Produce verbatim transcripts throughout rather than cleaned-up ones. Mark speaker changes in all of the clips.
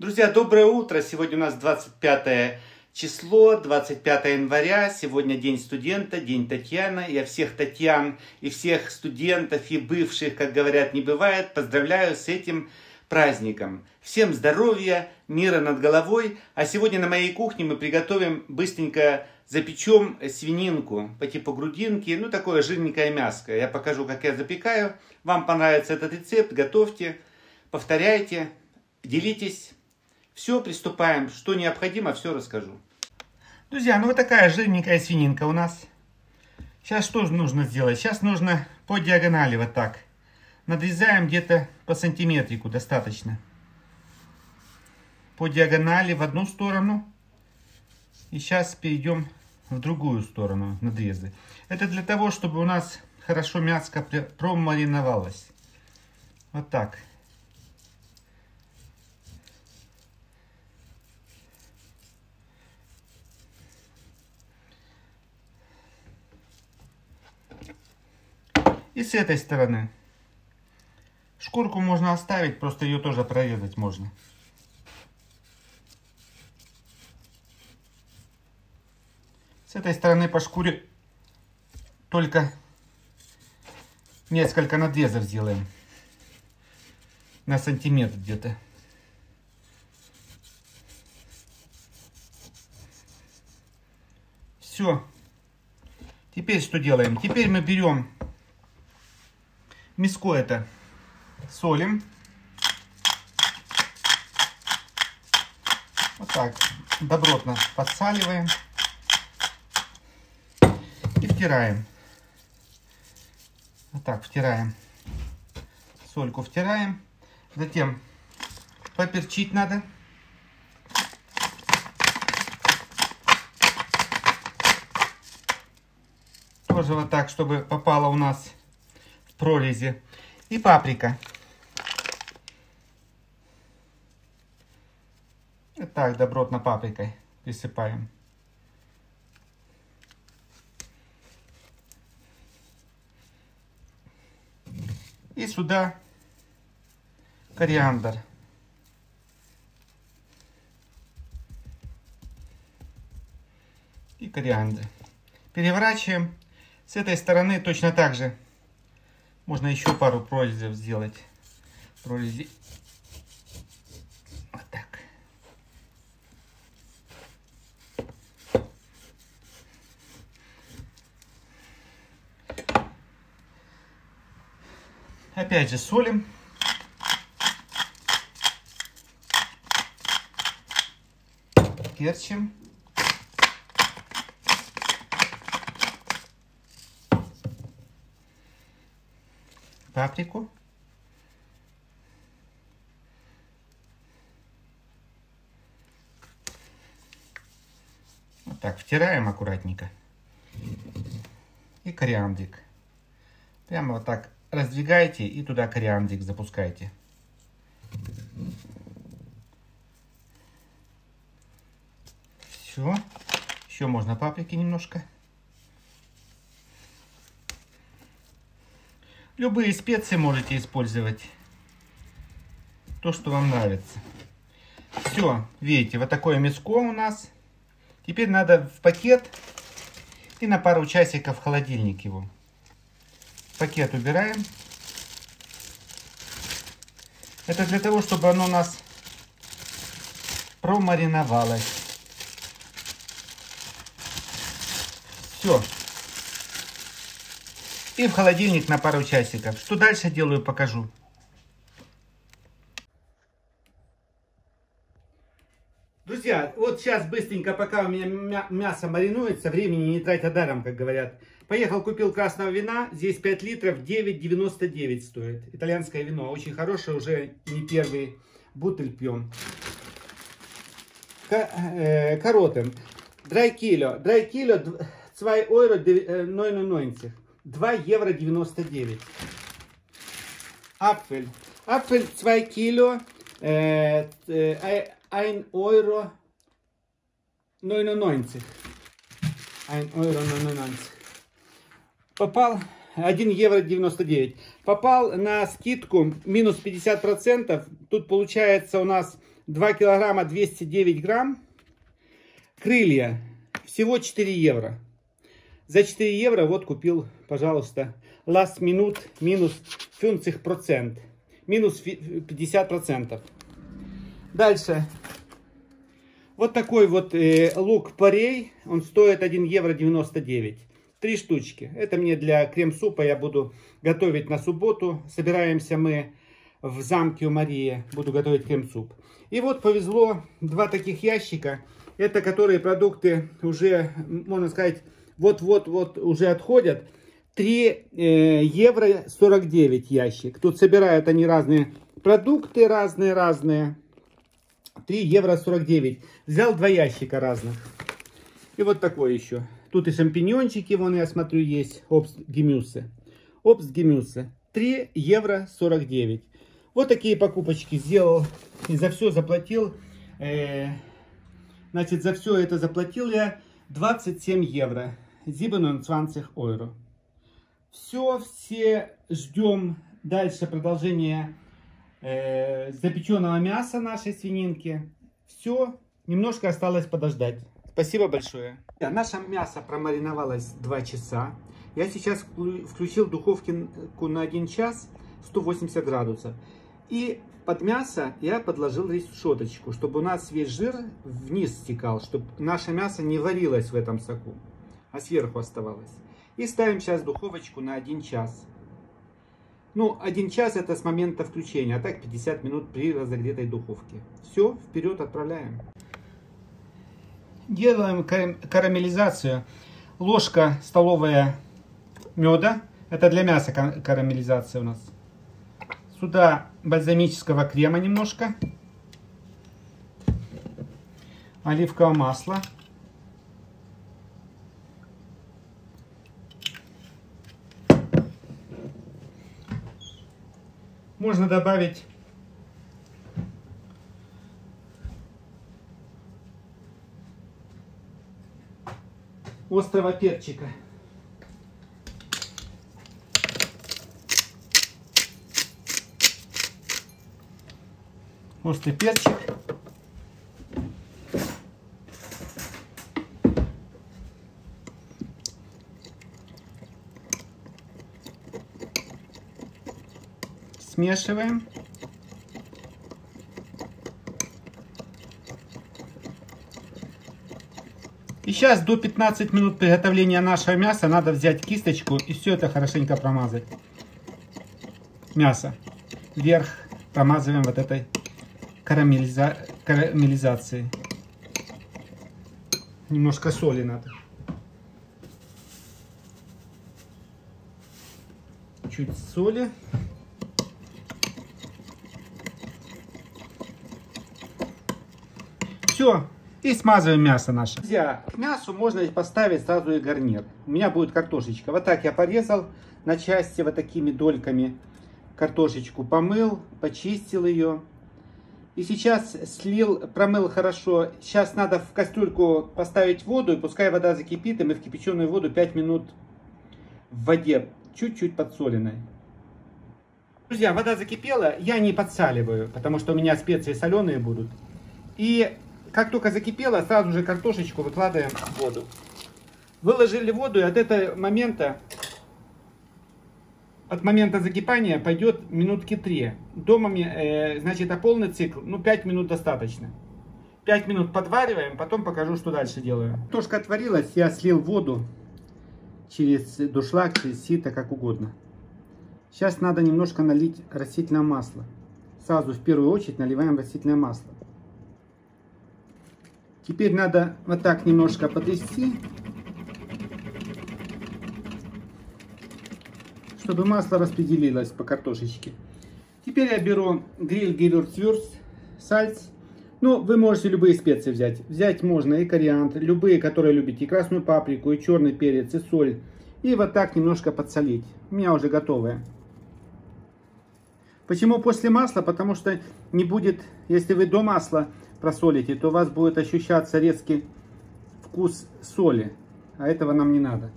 Speaker 1: Друзья, доброе утро! Сегодня у нас двадцать пятое число, двадцать пятое января. Сегодня день студента, день Татьяны. Я всех Татьян и всех студентов и бывших, как говорят, не бывает, поздравляю с этим праздником. Всем здоровья, мира над головой. А сегодня на моей кухне мы приготовим, быстренько запечем свининку по типу грудинки. Ну, такое жирненькое мяско. Я покажу, как я запекаю. Вам понравится этот рецепт, готовьте, повторяйте, делитесь. Все, приступаем. Что необходимо, все расскажу. Друзья, ну вот такая жирненькая свининка у нас. Сейчас что нужно сделать? Сейчас нужно по диагонали вот так. Надрезаем где-то по сантиметрику, достаточно. По диагонали в одну сторону. И сейчас перейдем в другую сторону надрезы. Это для того, чтобы у нас хорошо мяско промариновалось. Вот так. И с этой стороны. Шкурку можно оставить, просто ее тоже прорезать можно. С этой стороны по шкуре только несколько надрезов сделаем. На сантиметр где-то. Все. Теперь что делаем? Теперь мы берем миску, это солим. Вот так добротно подсаливаем. И втираем. Вот так втираем. Сольку втираем. Затем поперчить надо. Тоже вот так, чтобы попало у нас в прорези. И паприка. Вот так добротно паприкой присыпаем. И сюда кориандр. И кориандр. Переворачиваем. С этой стороны точно так же. Можно еще пару прорезей сделать. Прорези. Вот так. Опять же солим. Перчим. Паприку. Вот так втираем аккуратненько. И кориандрик. Прямо вот так раздвигайте и туда кориандрик запускайте. Все. Еще можно паприки немножко. Любые специи можете использовать. То, что вам нравится. Все, видите, вот такое мяско у нас. Теперь надо в пакет и на пару часиков в холодильник его. Пакет убираем. Это для того, чтобы оно у нас промариновалось. Все. И в холодильник на пару часиков. Что дальше делаю, покажу. Друзья, вот сейчас быстренько, пока у меня мясо маринуется, времени не тратя даром, как говорят. Поехал, купил красного вина. Здесь пять литров, девять девяносто девять стоит. Итальянское вино. Очень хорошее, уже не первый бутыль пьем. Каротен. Драй кило. Драй кило, два евро девяносто. два евро девяносто девять. Апфель. Апфель два кило. один евро девяносто девять. один евро девяносто девять. Попал один евро девяносто девять. Попал на скидку минус пятьдесят процентов. Тут получается у нас два килограмма двести девять грамм. Крылья всего четыре евро. За четыре евро вот купил, пожалуйста, last minute минус пятьдесят процентов. Минус пятьдесят процентов. Дальше. Вот такой вот э, лук-порей. Он стоит один евро девяносто девять. Три штучки. Это мне для крем-супа. Я буду готовить на субботу. Собираемся мы в замке у Марии. Буду готовить крем-суп. И вот повезло два таких ящика. Это которые продукты уже, можно сказать, вот-вот-вот уже отходят. три евро сорок девять ящик. Тут собирают они разные продукты, разные-разные. три евро сорок девять. Взял два ящика разных. И вот такой еще. Тут и шампиньончики, вон я смотрю, есть. Обст-гемюсы. Обст-гемюсы. три евро сорок девять. Вот такие покупочки сделал. И за все заплатил. Э, значит, за все это заплатил я двадцать семь евро. сiebenundzwanzig евро. Все, все ждем дальше продолжения э, запеченного мяса нашей свининки. Все, немножко осталось подождать. Спасибо большое. Наше мясо промариновалось два часа. Я сейчас включил духовку на один час, сто восемьдесят градусов. И под мясо я подложил решеточку, чтобы у нас весь жир вниз стекал, чтобы наше мясо не варилось в этом соку, а сверху оставалось. И ставим сейчас духовочку на один час. Ну, один час это с момента включения, а так пятьдесят минут при разогретой духовке. Все, вперед отправляем. Делаем карамелизацию. Ложка столовая меда. Это для мяса карамелизация у нас. Сюда бальзамического крема немножко. Оливкового масла. Можно добавить острого перчика. Острый перчик. Смешиваем. И сейчас до пятнадцати минут приготовления нашего мяса надо взять кисточку и все это хорошенько промазать. Мясо. Вверх промазываем вот этой карамелиза... карамелизацией. Немножко соли надо. Чуть соли. Все. И смазываем мясо наше. Друзья, к мясу можно поставить сразу и гарнир. У меня будет картошечка. Вот так я порезал на части вот такими дольками. Картошечку помыл, почистил ее. И сейчас слил, промыл хорошо. Сейчас надо в кастрюльку поставить воду. И пускай вода закипит. И мы в кипяченую воду пять минут в воде. Чуть-чуть подсоленной. Друзья, вода закипела. Я не подсаливаю. Потому что у меня специи соленые будут. И как только закипело, сразу же картошечку выкладываем в воду. Выложили воду, и от этого момента, от момента закипания пойдет минутки три. Дома, э, значит, а полный цикл, ну пять минут достаточно. пять минут подвариваем, потом покажу, что дальше делаю. Картошка отварилась, я слил воду через дуршлаг, через сито, как угодно. Сейчас надо немножко налить растительное масло. Сразу в первую очередь наливаем растительное масло. Теперь надо вот так немножко потрясти, чтобы масло распределилось по картошечке. Теперь я беру гриль гевюрцвюрст, сальц. Ну, вы можете любые специи взять. Взять можно и кориандр, любые, которые любите, и красную паприку, и черный перец, и соль. И вот так немножко подсолить. У меня уже готовое. Почему после масла? Потому что не будет, если вы до масла просолите, то у вас будет ощущаться резкий вкус соли. А этого нам не надо.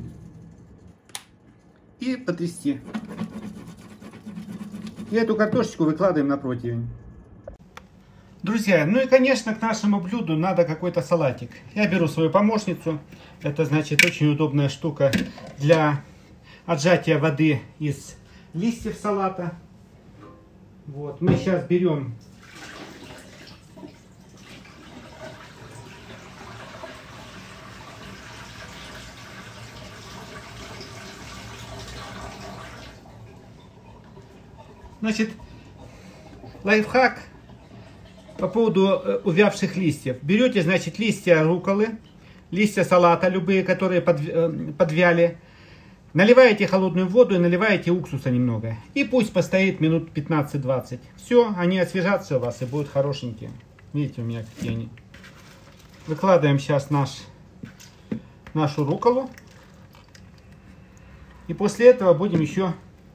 Speaker 1: И потрясти. И эту картошечку выкладываем на противень. Друзья, ну и конечно к нашему блюду надо какой-то салатик. Я беру свою помощницу. Это значит очень удобная штука для отжатия воды из листьев салата. Вот, мы сейчас берем Значит, лайфхак по поводу увявших листьев. Берете, значит, листья рукколы, листья салата, любые, которые подвяли. Наливаете холодную воду и наливаете уксуса немного. И пусть постоит минут пятнадцать-двадцать. Все, они освежатся у вас и будут хорошенькие. Видите, у меня какие они. Выкладываем сейчас наш, нашу рукколу. И после этого будем еще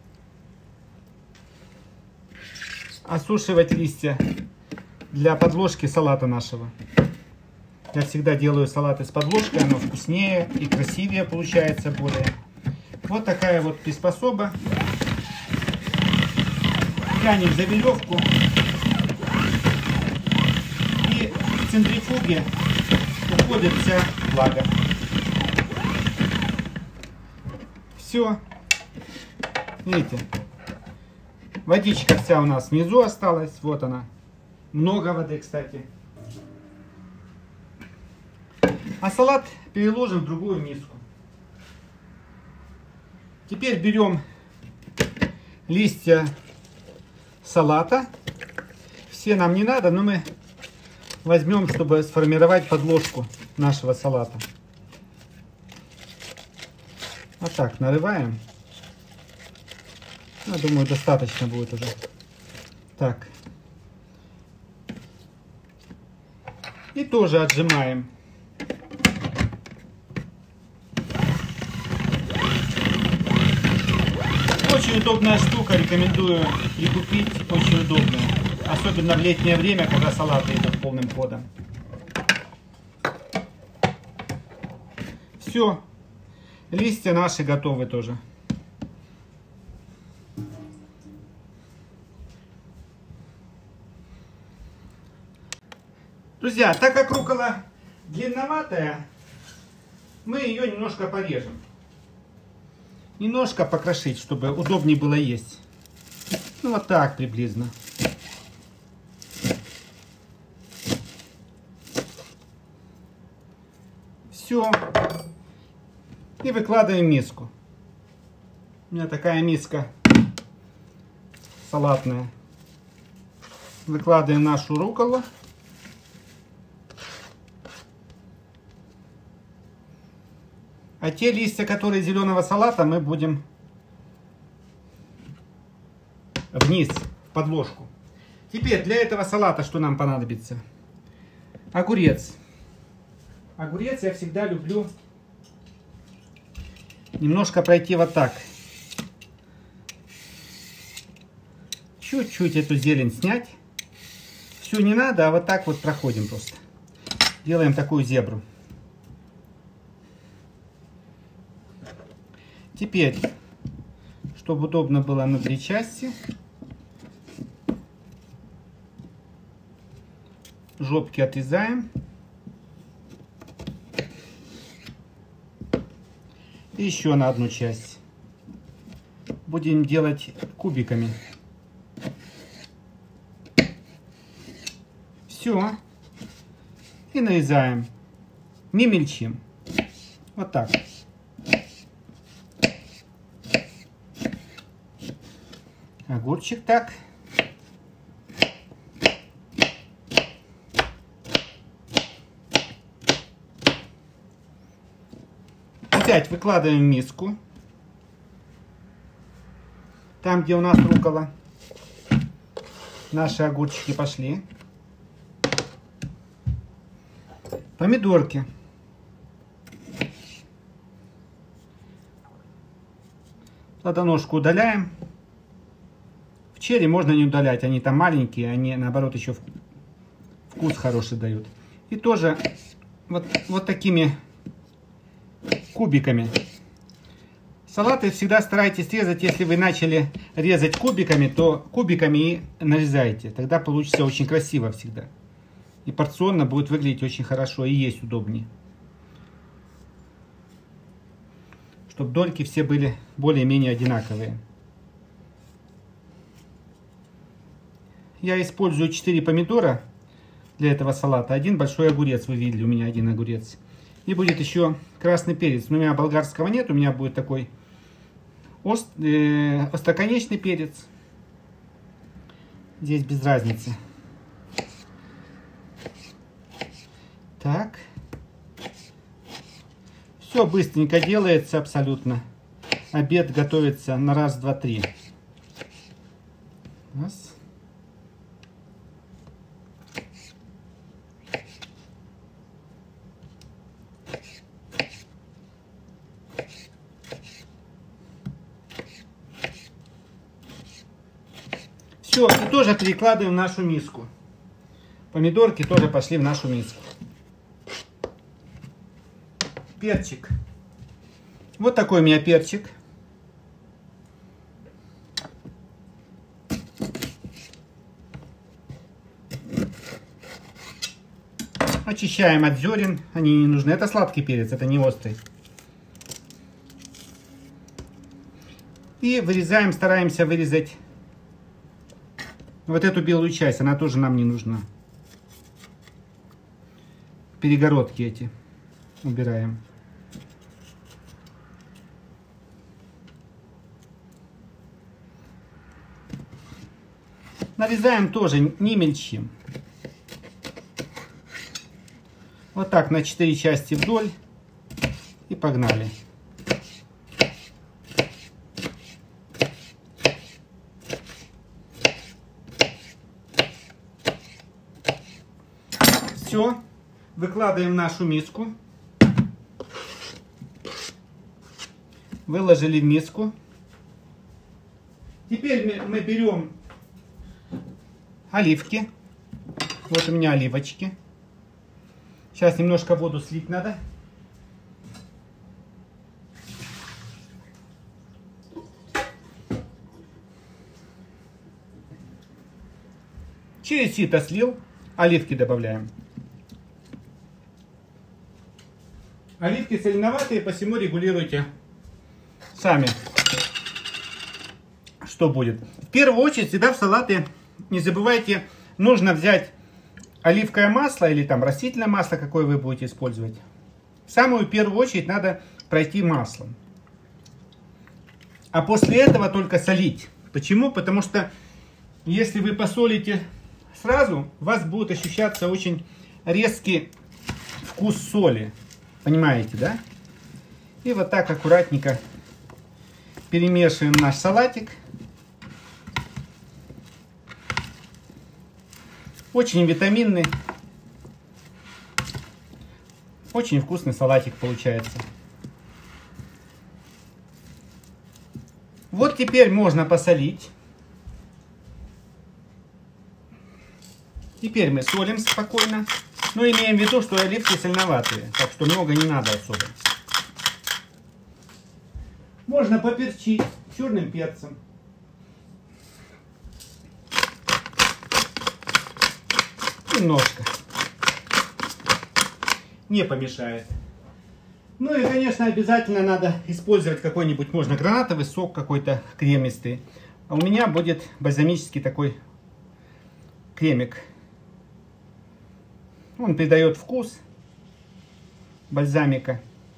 Speaker 1: осушивать листья для подложки салата нашего. Я всегда делаю салат из подложки, оно вкуснее и красивее получается более. Вот такая вот приспособа. Тянем за веревку. И в центрифуге уходит вся влага. Все. Видите? Водичка вся у нас внизу осталась. Вот она. Много воды, кстати. А салат переложим в другую миску. Теперь берем листья салата. Все нам не надо, но мы возьмем, чтобы сформировать подложку нашего салата. Вот так нарываем. Я думаю, достаточно будет уже. Так. И тоже отжимаем. Очень удобная штука, рекомендую прикупить, очень удобная. Особенно в летнее время, когда салаты идут полным ходом. Все, листья наши готовы тоже. Друзья, так как руккола длинноватая, мы ее немножко порежем. Немножко покрошить, чтобы удобнее было есть. Ну вот так приблизно. Все. И выкладываем в миску. У меня такая миска салатная. Выкладываем нашу рукколу. А те листья, которые зеленого салата, мы будем вниз, в подложку. Теперь для этого салата что нам понадобится? Огурец. Огурец я всегда люблю немножко пройти вот так. Чуть-чуть эту зелень снять. Все не надо, а вот так вот проходим просто. Делаем такую зебру. Теперь, чтобы удобно было на три части, жопки отрезаем. И еще на одну часть. Будем делать кубиками. Все. И нарезаем. Не мельчим. Вот так. Огурчик так. Опять выкладываем в миску. Там, где у нас руккола. Наши огурчики пошли. Помидорки. Плодоножку удаляем. В черри можно не удалять, они там маленькие, они наоборот еще вкус хороший дают. И тоже вот, вот такими кубиками. Салаты всегда старайтесь резать, если вы начали резать кубиками, то кубиками и нарезайте. Тогда получится очень красиво всегда. И порционно будет выглядеть очень хорошо и есть удобнее. Чтобы дольки все были более-менее одинаковые. Я использую четыре помидора для этого салата. Один большой огурец, вы видели, у меня один огурец. И будет еще красный перец. Но у меня болгарского нет, у меня будет такой ост, э, остроконечный перец. Здесь без разницы. Так. Все быстренько делается абсолютно. Обед готовится на раз, два, три. Раз. Все, и тоже перекладываем в нашу миску. Помидорки тоже пошли в нашу миску. Перчик. Вот такой у меня перчик. Очищаем от зерен. Они не нужны. Это сладкий перец, это не острый. И вырезаем, стараемся вырезать вот эту белую часть. Она тоже нам не нужна. Перегородки эти убираем. Нарезаем тоже, не мельчим. Вот так на четыре части вдоль. И погнали. Все. Выкладываем в нашу миску. Выложили в миску. Теперь мы, мы берем оливки. Вот у меня оливочки. Сейчас немножко воду слить надо. Через сито слил. Оливки добавляем. Оливки соленоватые, посему регулируйте сами, что будет. В первую очередь, всегда в салаты, не забывайте, нужно взять оливковое масло или там растительное масло, какое вы будете использовать. В самую первую очередь надо пройти маслом. А после этого только солить. Почему? Потому что если вы посолите сразу, у вас будет ощущаться очень резкий вкус соли. Понимаете, да? И вот так аккуратненько перемешиваем наш салатик. Очень витаминный, очень вкусный салатик получается. Вот теперь можно посолить. Теперь мы солим спокойно. Но имеем в виду, что оливки соленоватые, так что много не надо особо. Можно поперчить черным перцем. Немножко. Не помешает. Ну и, конечно, обязательно надо использовать какой-нибудь, можно гранатовый сок какой-то кремистый. А у меня будет бальзамический такой кремик. Он придает вкус бальзамика.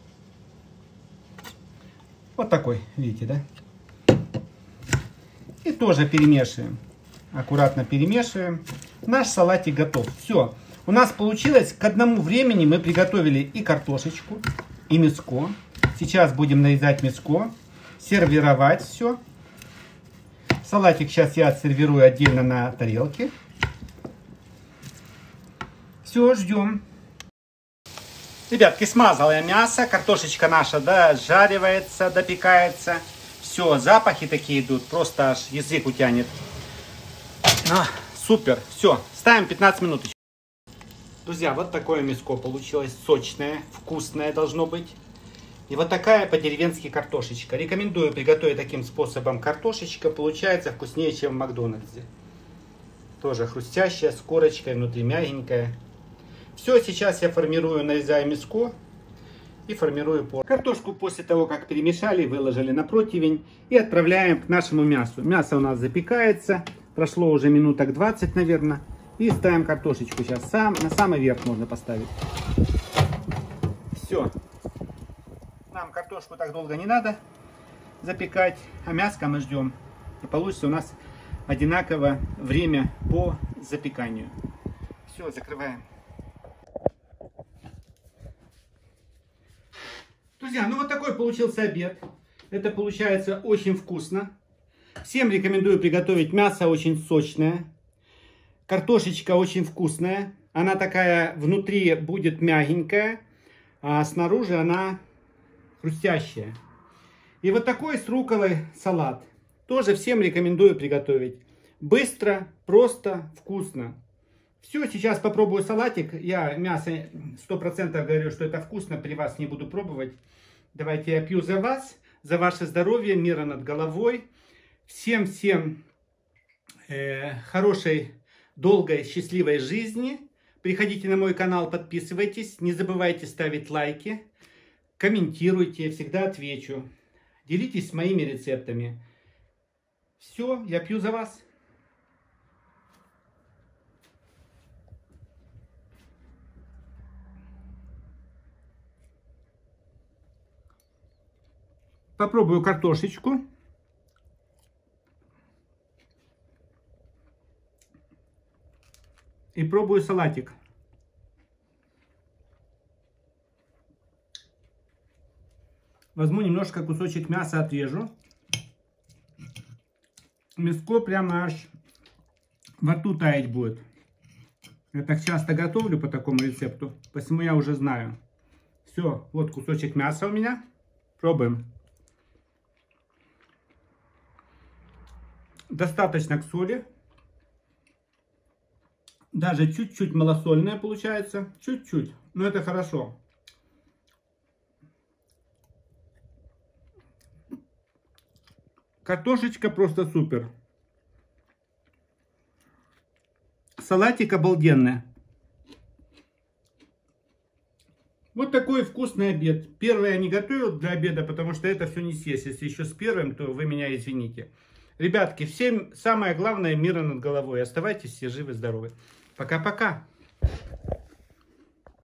Speaker 1: Вот такой, видите, да? И тоже перемешиваем. Аккуратно перемешиваем. Наш салатик готов. Все. У нас получилось, к одному времени мы приготовили и картошечку, и мяско. Сейчас будем нарезать мяско, сервировать все. Салатик сейчас я отсервирую отдельно на тарелке. Все, ждем. Ребятки, смазал я мясо, картошечка наша дожаривается, допекается. Все, запахи такие идут, просто аж язык утянет. А, супер, все, ставим пятнадцать минут еще. Друзья, вот такое мяско получилось, сочное, вкусное должно быть. И вот такая по-деревенски картошечка. Рекомендую приготовить таким способом картошечка, получается вкуснее, чем в Макдональдсе. Тоже хрустящая, с корочкой, внутри мягенькая. Все, сейчас я формирую, нарезаю мяско и формирую порцию. Картошку после того, как перемешали, выложили на противень и отправляем к нашему мясу. Мясо у нас запекается, прошло уже минуток двадцать, наверное. И ставим картошечку сейчас, сам, на самый верх можно поставить. Все. Нам картошку так долго не надо запекать, а мяско мы ждем. И получится у нас одинаковое время по запеканию. Все, закрываем. Друзья, ну вот такой получился обед. Это получается очень вкусно. Всем рекомендую приготовить. Мясо очень сочное. Картошечка очень вкусная. Она такая внутри будет мягенькая, а снаружи она хрустящая. И вот такой с рукколой салат. Тоже всем рекомендую приготовить. Быстро, просто, вкусно. Все, сейчас попробую салатик. Я мясо сто процентов говорю, что это вкусно. При вас не буду пробовать. Давайте я пью за вас, за ваше здоровье, мира над головой. Всем-всем э, хорошей, долгой, счастливой жизни. Приходите на мой канал, подписывайтесь. Не забывайте ставить лайки. Комментируйте, я всегда отвечу. Делитесь моими рецептами. Все, я пью за вас. Попробую картошечку. И пробую салатик. Возьму немножко кусочек мяса, отрежу. Мяско прямо аж во рту таять будет. Я так часто готовлю по такому рецепту, посему я уже знаю. Все, вот кусочек мяса у меня. Пробуем. Достаточно к соли. Даже чуть-чуть малосольное получается. Чуть-чуть. Но это хорошо. Картошечка просто супер. Салатик обалденный. Вот такой вкусный обед. Первый я не готовил для обеда, потому что это все не съесть. Если еще с первым, то вы меня извините. Ребятки, всем самое главное — мира над головой. Оставайтесь все живы, здоровы. Пока-пока.